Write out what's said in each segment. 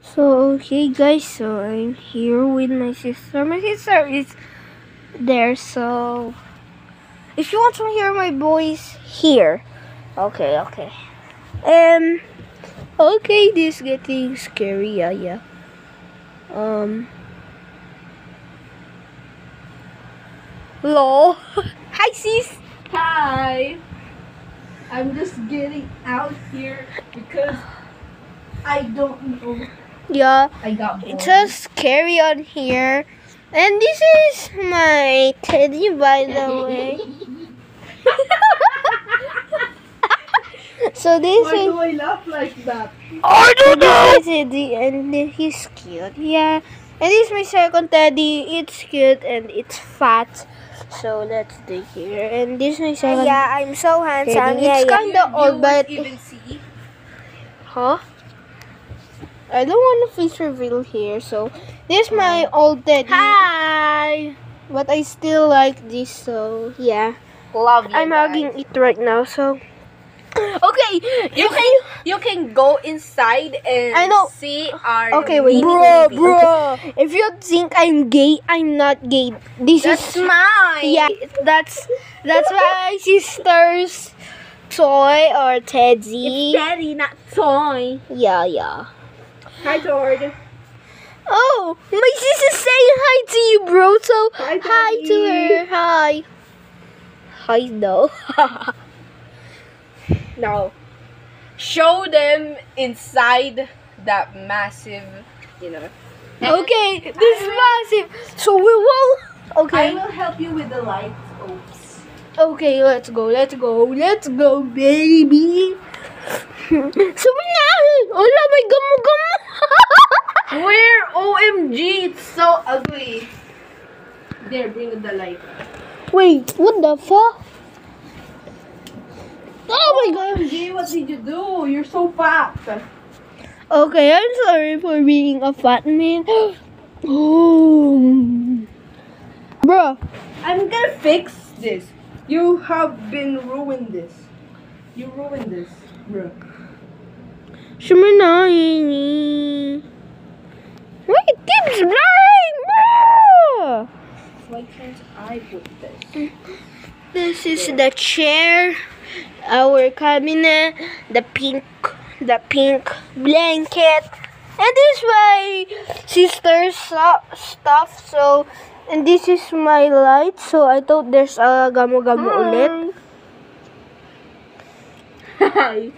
So okay guys, so I'm here with my sister. My sister is there, so if you want to hear my voice here. Okay. Okay, this is getting scary, yeah. Hello. Hi sis. Hi! I'm just getting out here because I don't know. Yeah. I got bored. It's just scary on here. And this is my teddy, by the way. So this Why is do I laugh like that? I don't know. This is Teddy, and he's cute. Yeah. And this is my second teddy. It's cute and it's fat. So let's do here. And this is my second. Yeah, I'm so handsome. teddy. Yeah, It's kind of old, but even see? huh? I don't want to face reveal here. So this is my old teddy. Hi. But I still like this. So yeah. Love you. I'm hugging it right now. So okay, You can go inside and I know. see our okay, wait, mini baby. bro. If you think I'm gay, I'm not gay. This That's is mine. yeah. That's my sister's toy or teddy. Daddy, not toy. Yeah. Hi, George. Oh, my sister's saying hi to you, bro. So Hi, hi to Daddy. her. Hi. Hi, no. Now, show them inside that massive, Okay, this is massive. So we will. I Okay. will help you with the lights. Oops. Okay, let's go, baby. Sabi na! Wala, may gamo-gamo. Where? OMG, it's so ugly. There, bring the light. Wait, what the fuck? Oh my god. OMG, what did you do? You're so fat. Okay, I'm sorry for being a fat man. Oh. Bruh. I'm gonna fix this. You have been ruined this. You ruined this, bro. Shumanay. Wait, it keeps blurring, bruh. Why can't I put this? This is the chair, our cabinet, the pink blanket, and this is my sister's stuff. So, and this is my light. So I thought there's a gamo-gamo ulit. Hi.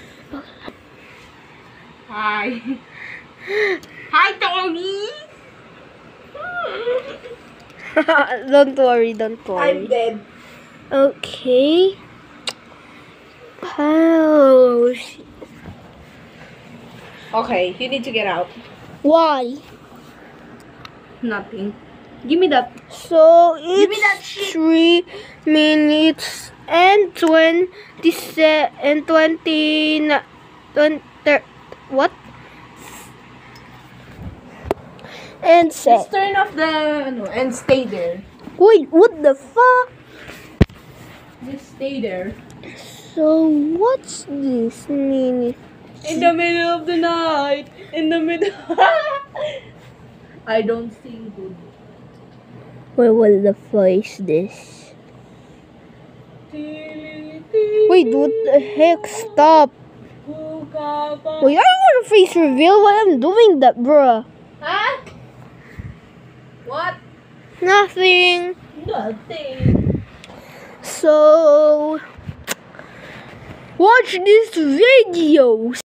Hi. Hi, Tony. Don't worry. I'm dead. Okay. Oh, Okay, you need to get out. why? Nothing. Give me that. So Give me that it's shit. 3 minutes and 20 and 20 what? And set. Just turn off the and stay there. Wait, what the fuck? Just stay there. So what's this minute? In the middle of the night. In the middle. I don't sing good. Wait, what the fuck is this? Wait, what the heck? Stop. Wait, I don't want to face reveal why I'm doing that, bruh. Huh? What? Nothing. Nothing. So watch this video.